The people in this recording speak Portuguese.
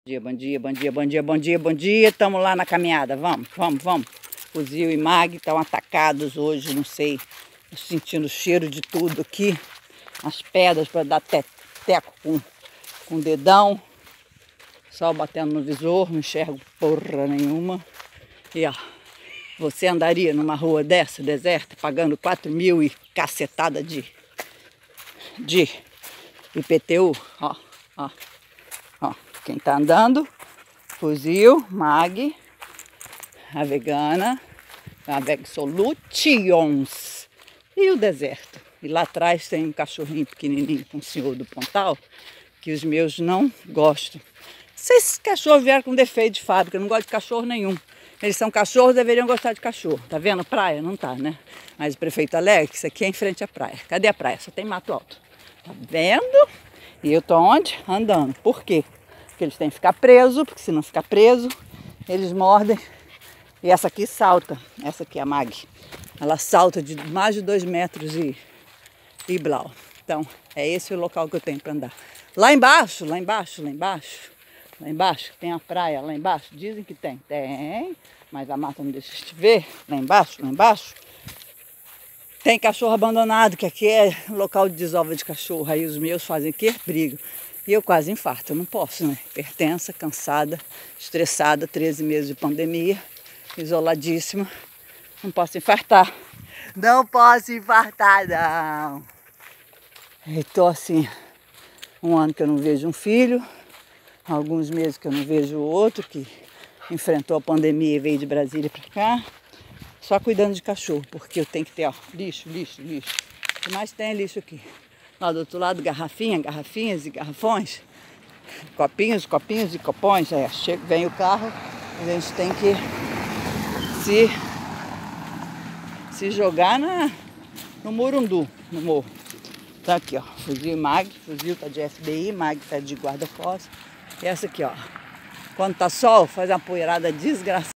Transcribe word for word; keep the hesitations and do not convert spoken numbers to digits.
Bom dia, bom dia, bom dia, bom dia, bom dia, bom dia. Estamos lá na caminhada, vamos, vamos, vamos. Fuzil e Mag estão atacados hoje, não sei. Estou sentindo o cheiro de tudo aqui. As pedras para dar teco com, com o dedão. Sol batendo no visor, não enxergo porra nenhuma. E ó, você andaria numa rua dessa, deserta, pagando quatro mil e cacetada de, de I P T U? Ó, ó, ó. Quem tá andando, Fuzil, Mag, a vegana, a Veg Solutions e o deserto. E lá atrás tem um cachorrinho pequenininho com o senhor do Pontal, que os meus não gostam. Se esses cachorros vieram com defeito de fábrica, eu não gosto de cachorro nenhum. Eles são cachorros, deveriam gostar de cachorro. Tá vendo? Praia? Não tá, né? Mas o prefeito alega que isso aqui é em frente à praia. Cadê a praia? Só tem mato alto. Tá vendo? E eu tô onde? Andando. Por quê? Porque eles têm que ficar presos, porque se não ficar preso, eles mordem. E essa aqui salta. Essa aqui é a Mag. Ela salta de mais de dois metros e, e blau. Então, é esse o local que eu tenho para andar. Lá embaixo, lá embaixo, lá embaixo. Lá embaixo, tem a praia lá embaixo. Dizem que tem. Tem, mas a mata não deixa de ver. Lá embaixo, lá embaixo. Tem cachorro abandonado, que aqui é local de desova de cachorro. Aí os meus fazem o quê? Brigam. E eu quase infarto. Eu não posso, né? Hipertensa, cansada, estressada, treze meses de pandemia, isoladíssima. Não posso infartar. Não posso infartar, não. Estou assim, um ano que eu não vejo um filho. Alguns meses que eu não vejo o outro, que enfrentou a pandemia e veio de Brasília para cá. Só cuidando de cachorro, porque eu tenho que ter, ó, lixo, lixo, lixo. O que mais tem é lixo aqui. Lá do outro lado, garrafinha, garrafinhas e garrafões. Copinhos, copinhos e copões. É, chega, vem o carro, a gente tem que se, se jogar na, no Murundu, no morro. Tá aqui, ó, Fuzil e Mag. Fuzil tá de F B I, Mag tá de guarda-costas. E essa aqui, ó, quando tá sol, faz uma poeirada desgraçada.